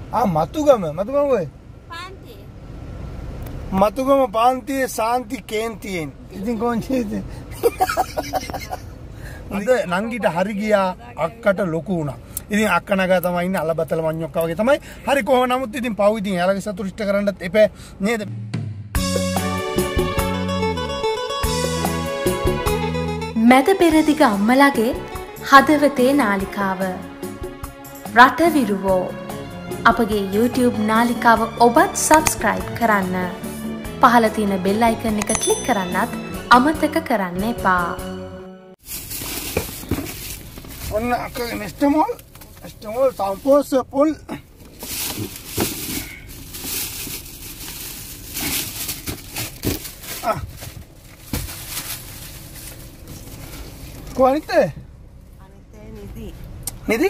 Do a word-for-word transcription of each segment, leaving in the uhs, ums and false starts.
ආ මතුගම මතුගම ඔය. පාන්තිය. මතුගම පාන්තියේ සාන්ති කේන්තියෙන්. ඉතින් කොහොමද? අද නංගිට හරි ගියා අක්කට ලොකු වුණා. ඉතින් අක්ක නගා තමයි ඉන්නේ අලබතල මඤ්ඤොක්කා වගේ තමයි. හරි කොහොම නමුත් ඉතින් පව් ඉතින් එයාලගේ සතුට ඉෂ්ට කරන්නත් එපා නේද? මැද පෙරදිග අම්මලාගේ හදවතේ නාලිකාව රට විරුවෝ අපගේ YouTube නාලිකාව ඔබත් subscribe කරන්න. පහළ තියෙන bell icon එක click කරන්නත් අමතක කරන්න එපා. ඔන්න අක්කගේ නෙස්ටමෝල් නෙස්ටමෝල් සම්පෝස පොල් ආ කොහොනිත අනිතේ නිදි නිදි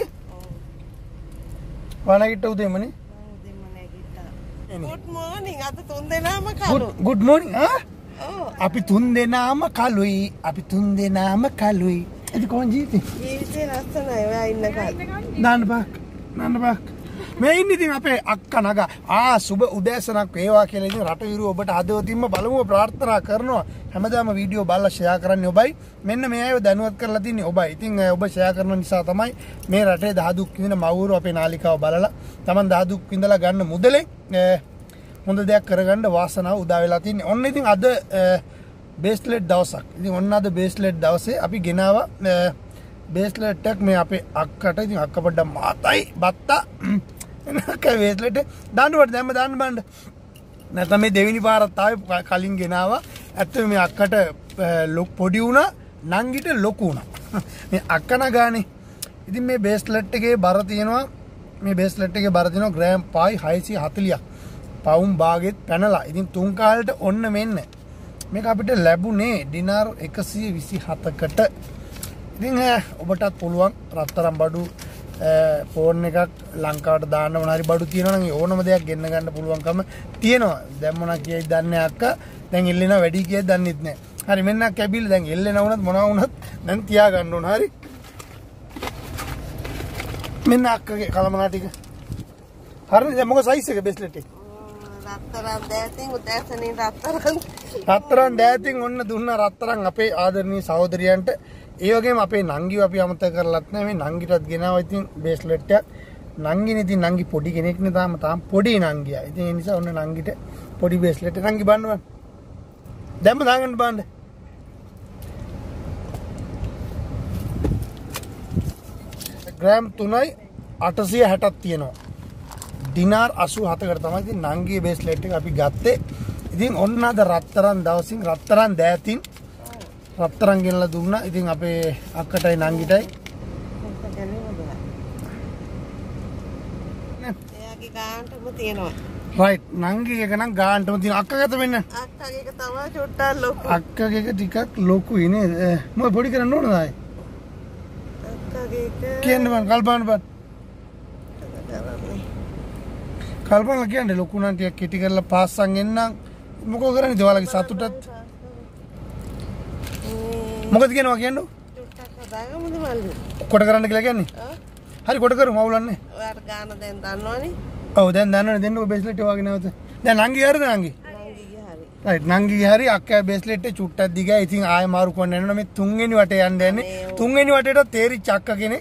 වණගිට උදේමනේ උදේම නැගිට්ටා. good morning අද තුන් දෙනාම කළු. good morning ආ ඔව් අපි තුන් දෙනාම කළුයි අපි තුන් දෙනාම කළුයි. ඉතින් කොහොම ජීවිතේ ජීවිතේ ලස්සනයි ඔයා ඉන්න කාලේ. දාන්න බක් දාන්න බක් මේ ඉන්නේ ඉතින් අපේ අක්කා නගා ආ සුබ උදෑසනක් වේවා කියලා ඉතින් රට විරු ඔබට හදවතින්ම බලමු ප්‍රාර්ථනා කරනවා. හැමදාම වීඩියෝ බලලා ෂෙයා කරන්නේ ඔබයි. මෙන්න මේ අයව දැනුවත් කරලා තින්නේ ඔබයි. ඉතින් ඔබ ෂෙයා කරන නිසා තමයි මේ රටේ දහදුක් විඳින මව්වරු අපේ නාලිකාව බලලා Taman දහදුක් විඳලා ගන්න මුදලෙන් හොඳ දෙයක් කරගන්න වාසනාව උදා වෙලා තින්නේ. ඔන්න ඉතින් අද බේස්ලෙට් දවසක්. ඉතින් ඔන්න අද බේස්ලෙට් දවසේ අපි ගෙනාවා බේස්ලෙට් එකක් මේ අපේ අක්කට. ඉතින් අක්ක පොඩ්ඩක් මාතයි බත්තා එනකයි බේස්ලෙට් දාන්න වට දැම්ම දාන්න බණ්ඩ. නැත්නම් මේ දෙවෙනි පාරත් ආවේ කලින් ගෙනාවා. ඇත්තටම මේ අක්කට පොඩි වුණා නංගිට ලොකු වුණා. මේ අක්ක නගානේ. ඉතින් මේ බේස්ලෙට් එකේ බර තියෙනවා මේ බේස්ලෙට් එකේ බර තියෙනවා ග්‍රෑම් පහයි හතලියක්. පවුම් භාගෙත් පැනලා. ඉතින් තුන් කාලට ඔන්න මෙන්න මේක අපිට ලැබුණේ ඩිනාර් එකසිය විසිහතකට. ඉතින් ඔබටත් පුළුවන් රත්තරන් බඩු ෆෝන් එකක් ලංකාවට දාන්න මොන හරි බඩු තියෙනවා නම් ඕනම දෙයක් ගෙන්න ගන්න පුළුවන්කම තියෙනවා. දැන් මොනවා කියයිද දන්නේ අක්කා. දැන් එල්ලෙන වැඩි කියයිද දන්නෙත් නැහැ. හරි මෙන්න කැබිල් දැන් එල්ලෙන වුණත් මොනවා වුණත් දැන් තියා ගන්න ඕන. හරි මෙන්න අක්කගේ කලමනා ටික. හරිද? දැන් මොකද සයිස් එක බේස්ලෙට් එක? රත්තරන් දෑතින් උදෑසනින් රත්තරන් රත්තරන් දෑතින් ඔන්න දුන්න රත්තරන් අපේ ආදරණීය සහෝදරියන්ට. ඒ වගේම අපේ නංගිව අපි අමතක කරලත් නැහැ. මේ නංගිටත් ගෙනාවා ඉතින් බේස්ලෙට් එකක්. නංගිනේ ඉතින් නංගි පොඩි කෙනෙක් නේ තාම තාම පොඩි නංගියා. ඉතින් ඒ නිසා ඔන්න නංගිට පොඩි බේස්ලෙට් එකක් නංගි බන්න බන්න. දැම්ම දාගන්න බන්න. ග්‍රෑම් තුනයි අටසිය හැටක් තියෙනවා. ඩිනාර් අසූ හතකට තමයි ඉතින් නංගියේ බේස්ලෙට් එක අපි ගත්තේ. ඉතින් ඔන්න අද රත්තරන් දවසින් රත්තරන් දෑතින් රත්තරන් ගෙනලා දුන්නා. ඉතින් අපේ අක්කටයි නංගිටයි එයාගේ ගානටම තියෙනවා. රයිට් නංගි එක නම් ගානටම තියෙන අක්කා ගත වෙන්න. අක්කගේ එක තමයි චුට්ටක් ලොකු. අක්කගේ එක ටිකක් ලොකුයි නේද? මොකද පොඩි කරන්න ඕනද ආයේ? අක්කගේ එක කියන්න බං කල්පනා බං. කල්පනා කියන්නේ ලොකු නම් ටිකක් කෙටි කරලා පාස්සන් එන්නම්. මොකෝ කරන්නේ ඔයාලගේ සතුටත්? මොකද කියනවා කියන්නේ? චුට්ටක් හදාගමුද මල්ලි? කොට කරන්න කියලා කියන්නේ? හරි කොට කරමු අවුලන්නේ. ඔයාට ගාන දැන් දන්නවනේ. ඔව් දැන් දන්නවනේ දෙන්නකො බේස්ලෙට් එක වගේ නැවත. දැන් නංගි හරිද නංගි? නංගිගේ හරි. රයිට් නංගිගේ හරි අක්කා බේස්ලෙට් එක චුට්ටක් දිගයි. ඉතින් ආයෙ මාරු කරන්න යනවා මේ තුන්වෙනි වටේ යන්න යන්නේ. තුන්වෙනි වටේට තේරිච්ච අක්කා කෙනෙක්.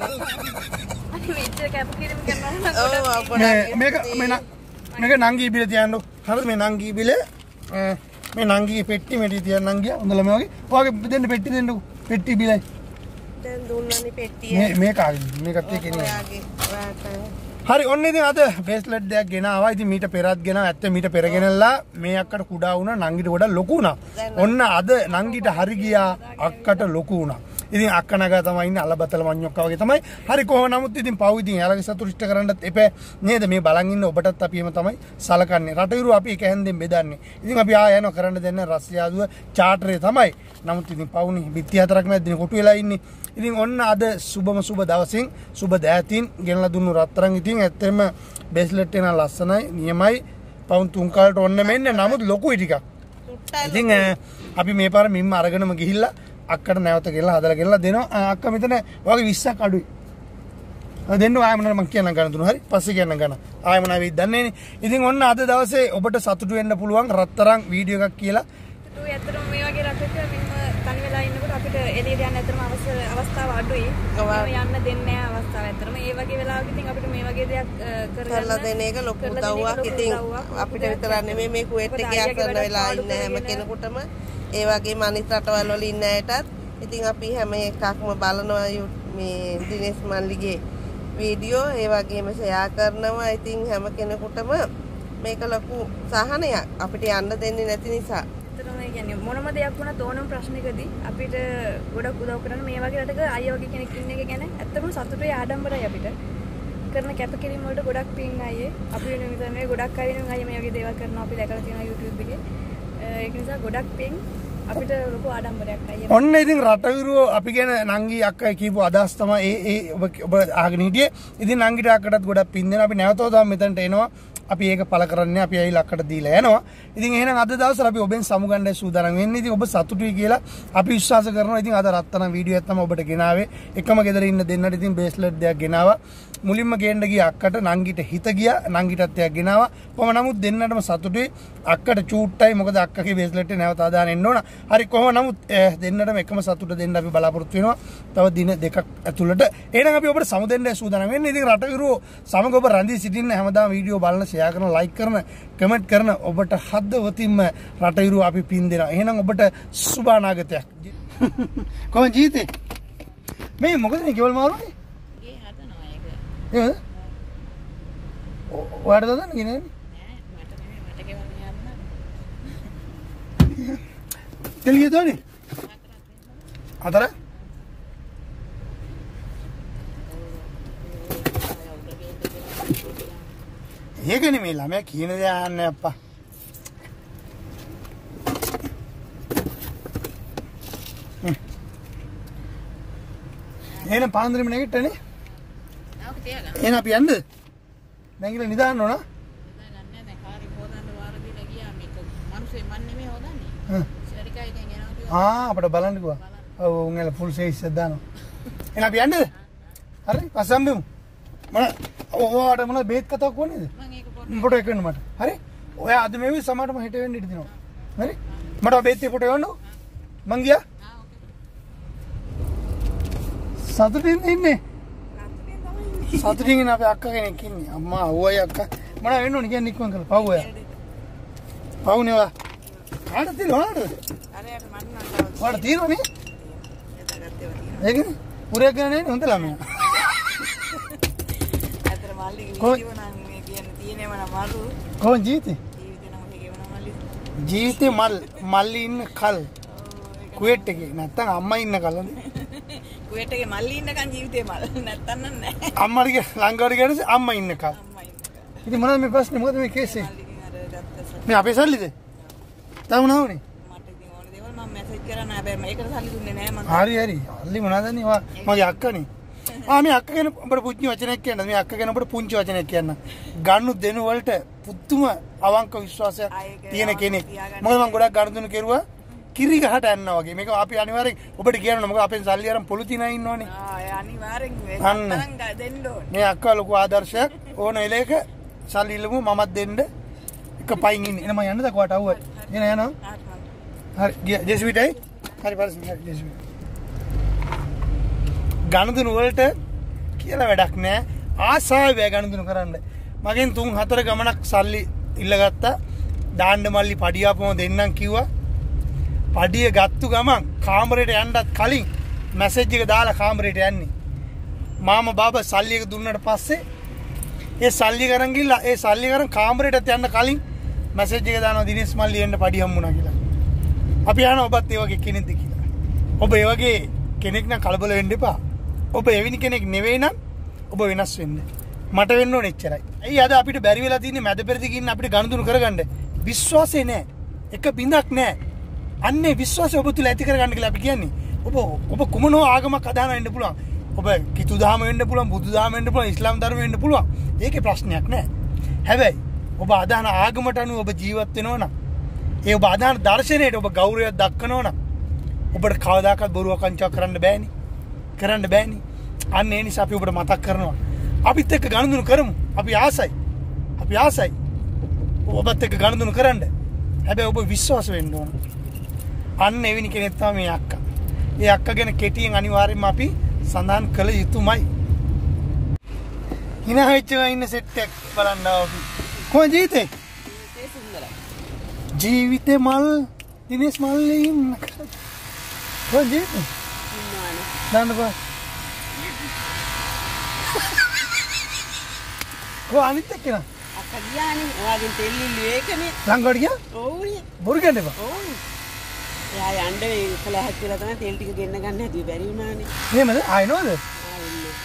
මේක මේ මේක නංගි බිල තියන්න. හරිද මේ නංගි බිල මේ නංගිගේ පෙට්ටි මෙටි තියන්න නංගිය. හොඳලා මේ වගේ. ඔයාගේ දෙන්න පෙට්ටි දෙන්නකෝ. පෙට්ටි බිලයි. දැන් දුන්නනේ පෙට්ටිය. මේ මේක මේකත් එක්ක ඉන්නේ. ඔයාගේ ඔයාට හරි ඔන්න ඉතින් අද බේස්ලෙට් දෙයක් ගෙනාවා. ඉතින් මීට පෙරත් ගෙනාවා. ඇත්ත මීට පෙර ගෙනල්ලා මේ අක්කට කුඩා වුණා නංගිට වඩා ලොකු වුණා. ඔන්න අද නංගිට හරි ගියා අක්කට ලොකු වුණා. ඉතින් අක්ක නගා තමයි ඉන්නේ අලබතල මඤ්ඤොක්කා වගේ තමයි. හරි කොහොම නමුත් ඉතින් පව් ඉතින් එයාලගේ සතුට ඉෂ්ට කරන්නත් එපා නේද? මේ බලන් ඉන්න ඔබටත් අපි එහෙම තමයි සලකන්නේ. රටවිරු අපි එක හැන්දෙන් බෙදන්නේ. ඉතින් අපි ආය යනවා කරන්න දෙන්න රස්සියාදුව චාටරේ තමයි. නමුත් ඉතින් පව්නේ බිත්ති හතරක් මැද්දේ කොටු වෙලා ඉන්නේ. ඉතින් ඔන්න අද සුබම සුබ දවසින් සුබ දෑතින් ගෙනලා දුන්නු රත්තරන් ඉතින් ඇත්තටම බේස්ලෙට් එක ලස්සනයි නියමයි පවුන් තුන් කාලට ඔන්න මෙන්න නමුත් ලොකුයි ටිකක්. ඉතින් අපි මේ පාර මිම්ම අරගෙනම ගිහිල්ලා අක්කට නැවත ගෙනලා හදලා ගෙනලා දෙනවා. අක්කා මෙතන වගේ විස්සක් අඩුයි. දෙන්න ආයෙ මොනවා මම කියන්න ගන්න දුන්නා. හරි. පස්සේ කියන්න ගන්න. ආයෙ මොනවා වෙයිද දන්නේ නැහැ. ඉතින් ඔන්න අද දවසේ ඔබට සතුටු වෙන්න පුළුවන් රත්තරන් වීඩියෝ එකක් කියලා. තු ඇත්තටම මේ වගේ රටක මෙන්න තනි වෙලා ඉන්නකොට අපිට එළියට යන්න ඇත්තටම අවස්ථාව අඩුයි. යන්න දෙන්නේ නැහැ අවස්ථාව ඇත්තටම. ඒ වගේ වෙලාවක ඉතින් අපිට මේ වගේ දෙයක් කරලා දෙන එක ලොකු උදව්වක්. ඉතින් අපිට විතරක් නෙමෙයි මේ කුවේට් එකේ ආසන්න වෙලා ඉන්න හැම කෙනෙකුටම ඒ වගේම අනිත් රටවල් වල ඉන්න අයටත් ඉතින් අපි හැම එකක්ම බලනවා මේ දිනේෂ් මල්ලිගේ වීඩියෝ ඒ වගේම ෂෙයා කරනවා. ඉතින් හැම කෙනෙකුටම මේක ලොකු සහනයක් අපිට යන්න දෙන්නේ නැති නිසා. ඇත්තටම ඒ කියන්නේ මොනම දෙයක් වුණත් ඕනම ප්‍රශ්නයකදී අපිට ගොඩක් උදව් කරන මේ වගේ රටක අයියා වගේ කෙනෙක් ඉන්න එක ගැන ඇත්තටම සතුටුයි ආඩම්බරයි අපිට. කරන කැපකිරීම වලට ගොඩක් පිං අයියේ. අපි වෙන විතර නෙවෙයි ගොඩක් අය වෙන අයියා මේ වගේ දේවල් කරනවා අපි දැකලා තියෙනවා YouTube එකේ. ඒක නිසා ගොඩක් පිං අපිට ලොකු ආඩම්බරයක් අයියේ. ඔන්න ඉතින් රටවිරුව අපි ගැන නංගි අක්කයි කියපු අදහස් තමයි ඒ ඒ ඔබ අහගෙන හිටියේ. ඉතින් නංගිට අක්කටත් ගොඩක් පිං දෙනවා. අපි නැවතවතාව මෙතනට එනවා. අපි ඒක පළ කරන්නේ අපි ඇවිල්ලා අක්කට දීලා යනවා. ඉතින් එහෙනම් අද දවසේ අපි ඔබෙන් සමුගන්නයි සූදානම් වෙන්නේ. ඉතින් ඔබ සතුටුයි කියලා අපි විශ්වාස කරනවා. ඉතින් අද රත්තරන් වීඩියෝ එකක් තමයි ඔබට ගෙනාවේ. එකම ගෙදර ඉන්න දෙන්නට ඉතින් බේස්ලට් දෙයක් ගෙනාවා. මුලින්ම ගේන්න ගිය අක්කට නංගිට හිත ගියා. නංගිටත් එකක් ගෙනාවා. කොහොම නමුත් දෙන්නටම සතුටුයි. අක්කට චූට්ටයි. මොකද අක්කගේ බේස්ලට් එක නැවත අදාන එන්න ඕන. හරි කොහොම නමුත් දෙන්නටම එකම සතුට දෙන්න අපි බලාපොරොත්තු වෙනවා. තව දින දෙකක් ඇතුළත. එහෙනම් අපි ඔබට සමු දෙන්නයි සූදානම් වෙන්නේ. ඉතින් රටවිරුව සමග ඔබ රැඳී සිටින්න හැමදාම වීඩියෝ බලන ෂෙයා කරන ලයික් කරන කමෙන්ට් කරන ඔබට හදවතින්ම රටවිරුව අපි පින් දෙනවා. එහෙනම් ඔබට සුබ අනාගතයක්. කොහොම ජීවිතේ? මේ මොකද මේ කෙවල් මාරුනේ? ගේ හදනවා ඒක. එහෙමද? ඔයාලට දන්නද කියන්නේ? නෑ මට නෙමෙයි මට ගෙවල් යන්න. තෙල් ගියදෝනේ? හතර? ඒක නෙමෙයි ළමයා කියන දේ අහන්නේ අප්පා. එහෙනම් පාන්දරෙම නැගිට්ටනේ? ආව තියාගන්න. එහෙනම් අපි යන්නද? දැන් ගිහලා නිදාන්න ඕන? නෑ නෑ කාරි හොදන්න වාර දීලා ගියා මේක මිනිස්සේ මන් නෙමෙයි හොදන්නේ. හ්ම්. ශරිකයි දැන් එනවා කිව්වා. ආ අපිට බලන්නකෝ. ඔව් උන්ගල ෆුල් සයිස් එක දානවා. එහෙනම් අපි යන්නද? හරි පස්සම්බෙමු. මොන ඔයාට මොන බේත් කතාවක් වුණේද? මම ඒක ෆොටෝ එක වෙන්න මට. හරි? ඔයා අද මේවි සමහරටම හෙට වෙන්න ඉඩ දෙනවා. හරි? මට බේත් එක ෆොටෝ එවන්නකො. මං ගියා. සතුටින් ඉන්නේ. සතුටින් ඉන්න අපේ අක්කා කෙනෙක් ඉන්නේ. අම්මා ඌයි අක්කා. මොනවා වෙන්න ඕනේ කියන්නේ ඉක්මන් කරලා. පව් ඔයා. පව්නේ ඔයා. කාටද තියෙන්නේ ඔයාලට? අරයට මන් නම් ඔයාලට තියෙනවනේ? එතනත් ඒවා ඒකනේ. පුරයක් ගන්න නේ හොඳ ළමයා. අතර මල්ලි වීඩියෝ නම් මේ කියන්න තියෙනේම නම් මරු කොහොම ජීවිතේ? ජීවිතේ නම් මේකේ වෙන මල්ලි ජීවිතේ මල් මල්ලි ඉන්න කල් කුවේට් එකේ නැත්තම් අම්මා ඉන්න කල්නේ. කුවේට් එකේ මල්ලි ඉන්නකන් ජීවිතේ මල් නැත්තම් නෑ. අම්මාට ගිය ලංකාවට ගියනසේ අම්මා ඉන්න කල්. අම්මා ඉන්නකන් ඉතින් මොනවද මේ ප්‍රශ්නේ? මොකද මේ කේස් එක? මල්ලිගෙන් අර ගත්ත මේ අපේ සල්ලිද? තව මොනවනේ? මට ඉතින් ඕන දේවල් මම මැසේජ් කරා නෑ හැබැයි මේකට සල්ලි දුන්නේ නෑ මම. හරි හරි. අල්ලි මොනවද නේ? ඔයා මගේ අක්කනේ. ආ මේ අක්ක ගැන ඔබට පුංචි වචනයක් කියන්න. මේ අක්ක ගැන ඔබට පුංචි වචනයක් කියන්න. ගන්නු දෙනු වලට පුදුම අවංක විශ්වාසයක් තියෙන කෙනෙක්. මොකද මම ගොඩක් ගන්න දුන්නු කෙරුවා. කිරි ගහට යනවා වගේ. මේක අපි අනිවාර්යෙන් ඔබට කියන්න. මොකද අපෙන් සල්ලි අරන් පොළු තිනා ඉන්නවනේ. ආ ඒ අනිවාර්යෙන් මේ අන්න. තරංග දෙන්න ඕනේ. මේ අක්කා ලොකු ආදර්ශයක්. ඕන එලේක සල්ලි ඉල්ලමු මමත් දෙන්න. එක පයින් ඉන්නේ. එන මම යන්නද කොහට આવුවා. එන යනවා. ආ මම හරි ජෙස්විටයි. හරි පරිස්සම් හරි ජෙස්විට. ගණදුණු වලට කියලා වැඩක් නෑ. ආසාවෙ ගණදුණු කරන්න. මගෙන් තුන් හතර ගමනක් සල්ලි ඉල්ලගත්තා. දාන්න මල්ලි පඩිය ආපම දෙන්නම් කිව්වා. පඩිය ගත්තු ගමන් කාමරේට යන්නත් කලින් මැසේජ් එක දාලා කාමරේට යන්නේ. මාමා බාබා සල්ලි එක දුන්නට පස්සේ ඒ සල්ලි කරන් ගිහලා ඒ සල්ලි කරන් කාමරේටත් යන්න කලින් මැසේජ් එක දානවා දිනේෂ් මල්ලි එන්න පඩිය හම්බුණා කියලා. අපි යනවා ඔබත් ඒ වගේ කෙනෙක්ද කියලා. ඔබ ඒ වගේ කෙනෙක් නම් කලබල වෙන්න එපා. ඔබ එවැනි කෙනෙක් නෙවෙයි නම් ඔබ වෙනස් වෙන්න. මට වෙන්න ඕනේ එච්චරයි. ඇයි අද අපිට බැරි වෙලා තියෙන්නේ මැද පෙරදි කින්න අපිට ගනුදෙනු කරගන්න. විශ්වාසය නැහැ. එක බින්දක් නැහැ. අන්නේ විශ්වාසය ඔබ තුල ඇති කරගන්න කියලා අපි කියන්නේ. ඔබ ඔබ කුමනෝ ආගමක් අදහන වෙන්න පුළුවන්. ඔබ කිතු දහම වෙන්න පුළුවන්, බුදු දහම වෙන්න පුළුවන්, ඉස්ලාම් ධර්ම වෙන්න පුළුවන්. ඒකේ ප්‍රශ්නයක් නැහැ. හැබැයි ඔබ අදහන ආගමට අනුව ඔබ ජීවත් වෙනවා නම් ඒ ඔබ අදහන දර්ශනයට ඔබ ගෞරවයක් දක්වනවා නම් ඔබට කවදාකවත් බොරුවක් අංචාවක් කරන්න බෑනේ. කරන්න බෑනේ. අන්න ඒ නිසා අපි ඔබට මතක් කරනවා. අපිත් එක්ක ගනුදෙනු කරමු. අපි ආසයි. අපි ආසයි. ඔබත් එක්ක ගනුදෙනු කරන්න. හැබැයි ඔබ විශ්වාස වෙන්න ඕන. අන්න එවැනි කෙනෙක් තමයි මේ අක්කා. ඒ අක්කා ගැන කෙටියෙන් අනිවාර්යයෙන්ම අපි සඳහන් කළ යුතුමයි. hina වෙච්චවා ඉන්න සෙට් එකක් බලන්න අපි. කොහොමද ජීවිතේ? ජීවිතේ සුන්දරයි. ජීවිතේ මල් දිනේස් මල්ලේ ඉන්න. කොහොමද ජීවිතේ? ඉන්නවනේ. දාන්න බා. කො අනිත් එක්කන? අක්කා ගියානේ. ඔයාගෙන් තෙල් ඉල්ලුවේ ඒකනේ. ලංකාවට ගියා? ඔව්නේ. බොරු කියන්න එපා. ඔව්. එයා යන්න මේ කලහත් වෙලා තමයි තෙල් ටික ගෙන්න ගන්න හැදුවේ බැරි වුණානේ. එහෙමද? ආයෙනවද? ආන්නේ.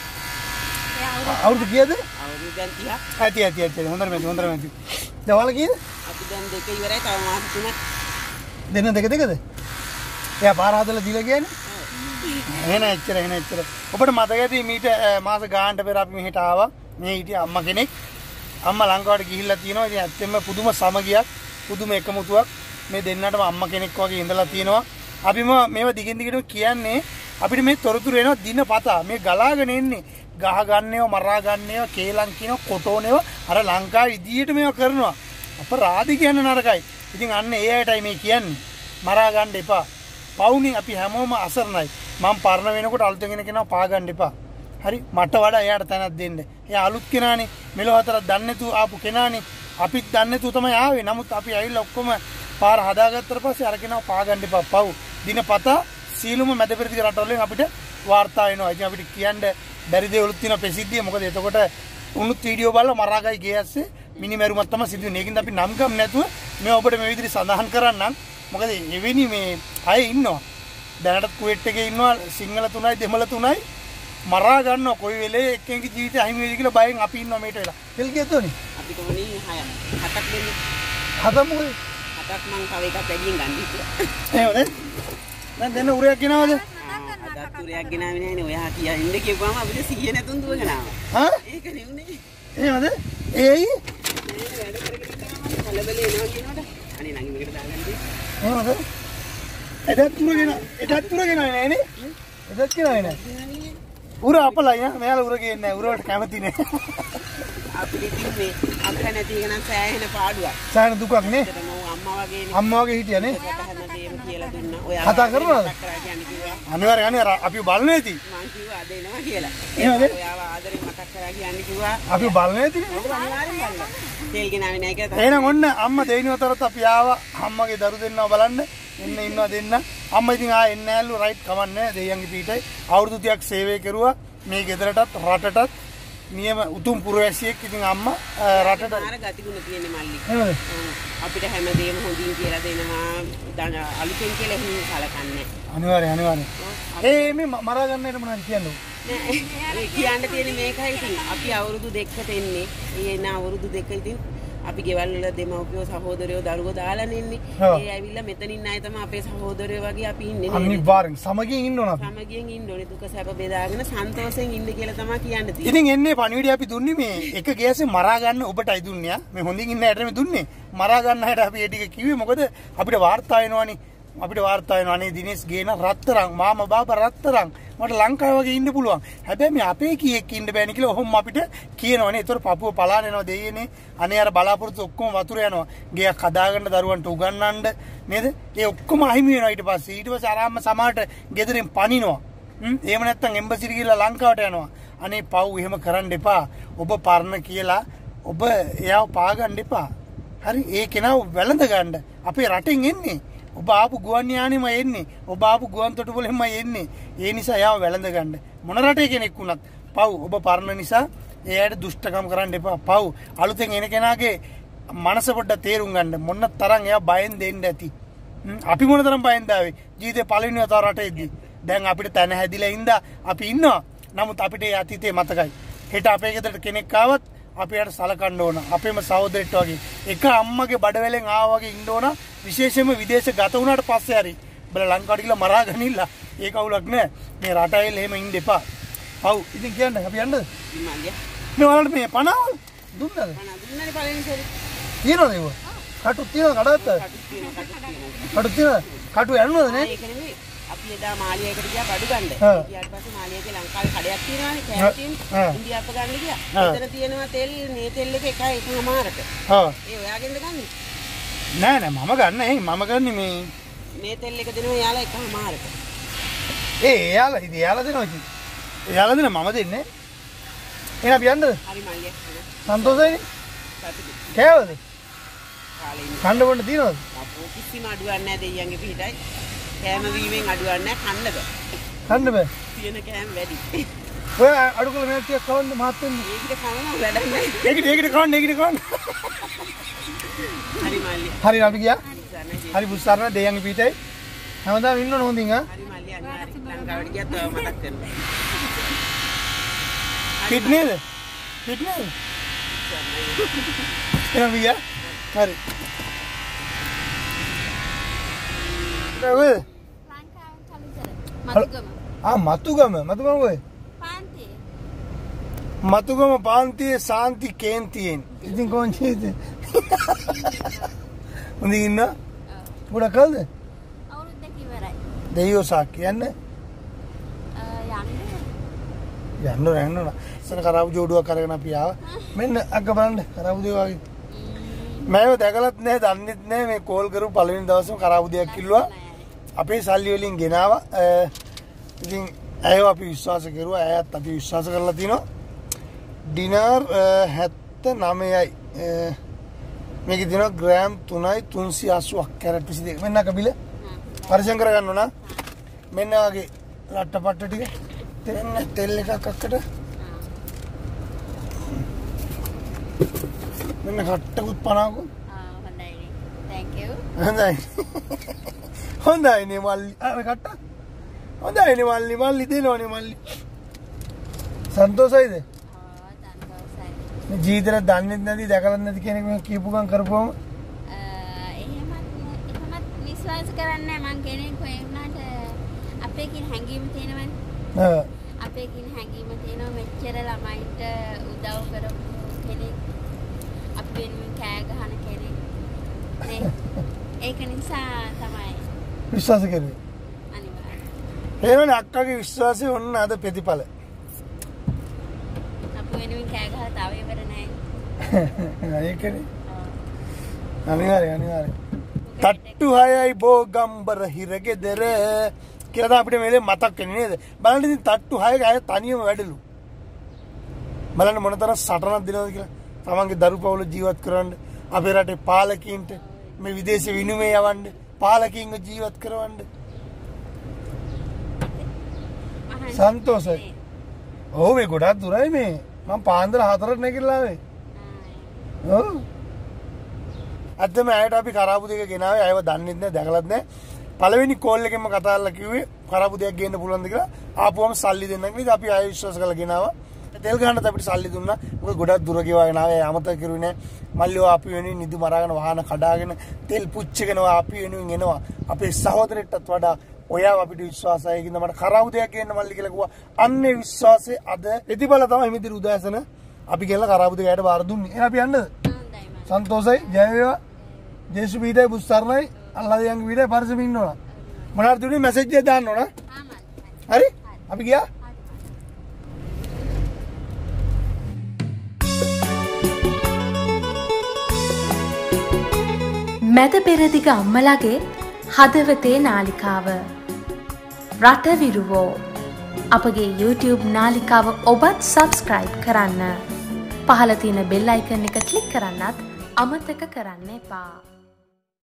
අවුරුදු කීයද? අවුරුදු දැන් තිහක්. ඇති ඇති ඇති හොඳට මැති හොඳට මැති. දැන් ඔයාලා කීයද? අපි දැන් දෙක ඉවරයි තව මාස තුනක්. දෙන්න දෙක දෙකද? එයා පාර හදලා දීලා කියන්නේ? එහෙනම් එච්චර එහෙනම් එච්චර. ඔබට මතක ඇති මීට මාස ගානකට පෙර අපි මෙහෙට ආවා. මේ හිටිය අම්මා කෙනෙක්. අම්මා ලංකාවට ගිහිල්ලා තියෙනවා. ඉතින් ඇත්තෙන්ම පුදුම සමගියක්, පුදුම එකමුතුවක්. මේ දෙන්නටම අම්මා කෙනෙක් වගේ ඉඳලා තියෙනවා. අපිම මේවා දිගින් දිගටම කියන්නේ අපිට මේ තොරතුරු එනවා දිනපතා. මේ ගලාගෙන එන්නේ. ගහ ගන්නේව, මරා ගන්නේව, කේලම් කියනව, කොටෝනේව අර ලංකාවේ ඉදියට මේවා කරනවා. අපරාධි කියන්න නරකයි. ඉතින් අන්න ඒ අයටයි මේ කියන්නේ. මරා ගන්න එපා. පවුනේ අපි හැමෝම අසරණයි. මම පරණ වෙනකොට අලුතෙන් එන කෙනා පා ගන්න එපා. හරි මට වඩා එයාට තැනක් දෙන්න. එයා අලුත් කෙනානේ. මෙලොව හතරක් දන්නේ නැතුව ආපු කෙනානේ. අපිත් දන්නේ නැතුව තමයි ආවේ. නමුත් අපි ඇවිල්ලා ඔක්කොම පාර හදාගත්තට පස්සේ අර කෙනාව පා ගන්න එපා. පව්. දිනපතා සීලුම මැද පෙරදිග රටවලින් අපිට වාර්තා වෙනවා. ඉතින් අපිට කියන්න බැරි දේවලුත් තියෙනවා ප්‍රසිද්ධිය. මොකද එතකොට උණුත් වීඩියෝ බලලා මරාගයි ගේ ඇස්සේ මිනිමරුමක් තමයි සිදු වෙන්නේ. ඒකින්ද අපි නම් ගම් නැතුව මේ ඔබට මේ විදිහට සඳහන් කරන්නම්. මොකද එවැනි මේ අය ඉන්නවා. දැනටත් කුවේට් එකේ ඉන්නවා සිංහල තුනයි දෙමළ තුනයි මරා ගන්නවා. කොයි වෙලේ එක්කෙනෙක්ගේ ජීවිතය අහිමි වෙයිද කියලා බයෙන් අපි ඉන්නවා මේට වෙලා. තෙල් කියතෝනේ. අපි කොහොනේ හය හතක් දෙන්නේ. හතම මොකද? හතක් මං තව එකක් වැඩියෙන් ගන්න හිතුවා. එහෙමද? දැන් දෙන්න උරයක් ගෙනවද? අදත් උරයක් ගෙනාවේ නෑනේ. ඔයා කියා ඉන්න කියපුවාම අපිට සීය නැතුන් දුවගෙන ආවා. හා? ඒකනේ උනේ. එහෙමද? ඒයි වැඩ කරගෙන තමයි කලබලේ එනවා කියනකොට අනේ ළඟින් මේකට දාගන්න දෙන්න. එහෙමද? එදත් උරගෙන එදත් උරගෙන නෑනේ. එදත් කියනවේ නෑ. උර අපලයි ඈ. මෙයාලා උර ගේන්නේ නෑ. උරවලට කැමති නෑ. අපිට ඉතින් මේ අක්ක නැති එක නම් සෑහෙන පාඩුවක්. සෑහෙන දුකක් නේ. ඒකට මම අම්මා වගේනේ. අම්මා වගේ හිටියා නේ. හැමදේම කියලා දුන්නා. ඔයා කතා කරනවද? කතා කරා කියන්නේ කිව්වා. අනිවාර්යයෙන් අනිවාර්ය අපි බලන්නේ නැති. මං කිව්වා අද එනවා කියලා. එහෙමද? ඔයාව ආදරෙන් මතක් කරා කියන්නේ කිව්වා. අපි බලන්නේ නැති. ඔව් අනිවාර්යෙන් බලන්න. තෙල් ගෙනාවේ නැහැ කියලා. එහෙනම් ඔන්න අම්මා දෙවෙනි වතාවටත් අපි ආවා අම්මගේ දරු දෙන්නව බලන්න. එන්න ඉන්නවා දෙන්න. අම්මා ඉතින් ආ එන්නේ නැල්ලු රයිට් කමන්නේ දෙයියන්ගේ පීටයි. අවුරුදු තිහක් සේවය කෙරුවා. මේ ගෙදරටත් රටටත් නියම උතුම් පුරවැසියෙක්. ඉතින් අම්මා රටට අර ගතිගුණ තියෙන මල්ලි. එහෙමද? අපිට හැමදේම හොඳින් කියලා දෙනවා. අලුතෙන් කියලා හිමින් කලකන්නේ. අනිවාර්යයෙන් අනිවාර්යයෙන්. ඒ මේ මරා ගන්නට මොනවද කියන්නේ? නෑ කියන්න තියෙන්නේ මේකයි ඉතින්. අපි අවුරුදු දෙකකට එන්නේ. ඒ එන අවුරුදු දෙක ඉතින් අපි ගෙවල් වල දෙමව්පියෝ සහෝදරයෝ දරුවෝ දාලානේ ඉන්නේ. ඒ ඇවිල්ලා මෙතනින් ආයේ තමයි අපේ සහෝදරයෝ වගේ අපි ඉන්නේ නේද? අනිවාර්යෙන් සමගියෙන් ඉන්න ඕන අපි. සමගියෙන් ඉන්න ඕනේ. දුක සැප බෙදාගෙන සන්තෝෂයෙන් ඉන්න කියලා තමයි කියන්න තියෙන්නේ. ඉතින් එන්නේ පණිවිඩය අපි දුන්නේ මේ එක ගෑසේ මරා ගන්න ඔබටයි දුන්නේ. මේ හොඳින් ඉන්න හැටම දුන්නේ. මරා ගන්න හැට අපි ඒ ටික කිව්වේ මොකද අපිට වාර්තා වෙනවනේ. අපිට වාර්තා වෙනවා අනේ දිනේෂ් ගේන රත්තරන් මාමා බාබා රත්තරන් මට ලංකාව වගේ ඉන්න පුළුවන්. හැබැයි මේ අපේ කීයක් ඉන්න බෑනේ කියලා ඔහොම අපිට කියනවනේ. ඒතර පපුව පලාන යනවා දෙයියනේ. අනේ අර බලාපොරොත්තු ඔක්කොම වතුර යනවා. ගයක් හදාගන්න දරුවන්ට උගන්වන්න නේද? ඒ ඔක්කොම අහිමි වෙනවා ඊට පස්සේ. ඊට පස්සේ ආරාම සමාහට ගෙදරින් පනිනවා. හ්ම් එහෙම නැත්නම් එම්බසිට ගිහලා ලංකාවට යනවා. අනේ පව් එහෙම කරන්න එපා. ඔබ පරණ කියලා ඔබ එයාව පාගන්න එපා. හරි ඒ කෙනාව වැළඳ ගන්න. අපේ රටෙන් එන්නේ. ඔබ ආපු ගුවන් යානෙම එන්නේ. ඔබ ආපු ගුවන් තොටුපළෙන්ම එන්නේ. ඒ නිසා එයාව වැළඳ ගන්න. මොන රටේ කෙනෙක් වුණත් පව් ඔබ පරණ නිසා එයාට දුෂ්ටකම් කරන්න එපා. පව් අලුතෙන් එන කෙනාගේ මනස පොඩ්ඩක් තේරුම් ගන්න. මොන තරම් එයා බයෙන් දෙන්න ඇති. අපි මොන තරම් බයෙන්ද ආවේ ජීවිතේ පළවෙනි වතාව රටේදී. දැන් අපිට තන හැදිලා ඉඳා අපි ඉන්නවා. නමුත් අපිට ඒ අතීතේ මතකයි. හෙට අපේ ගෙදරට කෙනෙක් ආවත් අපි යට සලකන්න ඕන. අපේම සහෝදරෙක් වගේ. එක අම්මගේ බඩවැලෙන් ආවා වගේ ඉන්න ඕන. විශේෂයෙන්ම විදේශ ගත වුණාට පස්සේ හරි බල ලංකාවට ගිහලා මරා ගනින්න. ඒ කවුලක් නෑ. මේ රටයිල් එහෙම ඉන්න එපා. ඔව් ඉතින් කියන්නේ අපි යන්නද? ඉන්නන්නේ. මේ වලට මේ පණාවල් දුන්නද? පණ දුන්නනේ පළවෙනි සැරේ. තියනවද ඒව? කටු තියනවද කඩත්? කටු තියෙනවා කටු තියෙනවා. කටු තියනවද? කටු යන්නවද නේ? ඒක නෙමෙයි. අපි එදා මාලියකට ගියා බඩු ගන්න. ආ. ඊට පස්සේ මාලියකේ ලංකාවේ කඩයක් තියෙනවානේ කැන්ටින්. ආ. ඉන්දියාප්ප ගන්න ගියා. ආ. එතන තියෙනවා තෙල් මේ තෙල් එක එකයි එකමාරක. ඔව් ඒ ඔයාගෙන්ද ගන්නෙ? නෑ නෑ මම ගන්න ඒ මම ගන්නේ මේ මේ තෙල් එක දෙනවා යාලා එකමාරක. ඒ එයාලා ඉතින් එයාලා දෙනවා ඉතින් එයාලා දෙන මම දෙන්නේ එහෙනම් අපි යන්නද හරි මල්ලියක්. සන්තෝෂයිනේ සතුටුයි. කෑවද කාලේ ඉන්න. කන්න බොන්න තියනවද අපෝ කිසිම අඩුවක් නැහැ දෙයියන්ගේ පිටයි. කෑම වීමෙන් අඩුවක් නැහැ කන්න බෑ. කන්න බෑ තියෙන කෑම වැඩි. ඔය අඩු කළ මේක ටිකක් කවන්න මහත් වෙන්න ඒකට කනවා වැඩක් නැහැ. ඒකට ඒකට කවන්න ඒකට කවන්න හරි මල්ලිය. හරි අපි ගියා හරි බුස්සාරන දෙයන්ගේ පිටයි හැමදාම ඉන්න ඕන හොඳින් ආ හරි මල්ලිය අනිවාර්යෙන් ලංකාවට ගියත් ඔයාව මතක් කරනවා. පිට නේද පිට නේද එහෙනම් ගියා හරි ඔය ආ මතුගම මතුගම ඔය මතුගම පාන්තියේ සාන්ති කේන්තියෙන් ඉතින් කොහොමද හොඳින් ඉන්න ගොඩක් කල්ද අවුරුද්දක ඉවරයි. දෙයියෝ සාක්කි යන්න යන්න යන්න රැන්න සන කරාබු ජෝඩුවක් අරගෙන අපි ආවා මෙන්න අක්ක බලන්න කරාබුදේ වගේ මම දැකලත් නැහැ දන්නෙත් නැහැ මේ කෝල් කරපු පළවෙනි දවසේම කරාබුදයක් කිල්ලුවා අපේ සල්ලි වලින් ගෙනාවා ඉතින් ඇයව අපි විශ්වාස කරුවා ඇයත් අපි විශ්වාස කරලා තිනවා ඩිනර් හැත්තනවයයි මේක දිනවා ග්‍රෑම් තුනයි තුන්සිය අසූවක් කැරට් විසි දෙක මෙන්න අක බිල පරිසම් කරගන්න ඕන මෙන්න වගේ ලට්ටපට්ට ටික තෙන්න තෙල් එකක් අක්කට මෙන්න කට්ටකුත් පනාවකෝ ආ හොඳයි. Thank you. හොඳයි හොඳයිනේ මල්ලි ආ මේ කට්ට හොඳයිනේ මල්ලි මල්ලි දෙනවනේ මල්ලි සන්තෝෂයිද ආ සන්තෝෂයි. මේ ජීවිතේ දන්නේ නැති දැකලා නැති කෙනෙක් මේ කියපු ගමන් කරපුවම අ එහෙමත් එහෙමත් විශ්වාස කරන්නේ මං කෙනෙක් වෙ වුණාට අපේ කින් හැංගීම තියෙනවනේ. ආ අපේ කින් හැංගීම තියෙනවා මෙච්චර ළමයින්ට උදව් කරපු කෙනෙක්. අපි වෙනුවෙන් කෑ ගහන කෙනෙක්. නේ ඒක නිසා තමයි විශ්වාස කරුවේ අනිවාර්යයෙන්. එහෙනම් අක්කගේ විශ්වාසය ඔන්න අද ප්‍රතිඵල අපි වෙනුවෙන් කෑ ගහලා තාම ඉවර නැහැ. ඒකනේ අනිවාර්යයෙන් අනිවාර්යයෙන් තට්ටු හයයි බෝගම්බර හිරගෙදර කියලා තමයි අපිට මේලේ මතක් වෙන්නේ නේද බලන්න ඉතින් තට්ටු හයක අය තනියම වැඩලු බලන්න මොනතරම් සටනක් දෙනවද කියලා තමන්ගේ දරු පවුල ජීවත් කරවන්න අපේ රටේ පාලකීන්ට මේ විදේශ විනිමය යවන්න පාලකීන්ව ජීවත් කරවන්න සන්තෝෂයි ඔව් මේ ගොඩක් දුරයි මේ මම පාන්දර හතරට නැගිටලා ආවේ ඔව් අදම ඇයට අපි කරාබු දෙක ගෙනාවේ අයව දන්නෙත් නැහැ දැකලත් නැහැ පළවෙනි කෝල් එකෙන්ම කතා කරලා කිව්වේ කරාබු දෙයක් ගේන්න පුළුවන්ද කියලා ආපුවම සල්ලි දෙන්නම් කියලා අපි ආයෙ විශ්වාස කරලා ගෙනාවා තෙල් ගන්නත් අපිට සල්ලි දුන්නා මොකද ගොඩක් දුර ගෙවාගෙන ආවේ අමතක කරුවේ නැහැ මල්ලිව අපි වෙනුවෙන් නිදි මරාගෙන වාහන කඩාගෙන තෙල් පුච්චගෙන අපි වෙනුවෙන් එනවා අපේ සහෝදරෙක්ටත් වඩා ඔයාව අපිට විශ්වාසයි ඒකින්ද මට කරාබු දෙයක් ගේන්න මල්ලි කියලා කිව්වා අන්නේ විශ්වාසයේ අද ප්‍රතිඵල තමයි මෙදිරි උදෑසන අපි ගෙනලා කරාබු දෙකයට බාර දුන්නේ එහෙනම් අපි යන්නද හොඳයි මම. සන්තෝෂයි ජය වේවා ජේසු පීඩයි බුස්සර්ණයි අල්ලාහ් යංග පීඩයි පරිසම ඉන්න ඕන මොනාර දුන්නේ මැසේජ් එක දාන්න ඕන ආ මල්ලි. හරි අපි ගියා මැද පෙරදිග අම්මලාගේ හදවතේ නාලිකාව රටවිරුවෝ අපගේ YouTube නාලිකාව ඔබත් සබස්ක්‍රයිබ් කරන්න පහළ තියෙන බෙල් අයිකන් එක ක්ලික් කරන්නත් අමතක කරන්න එපා.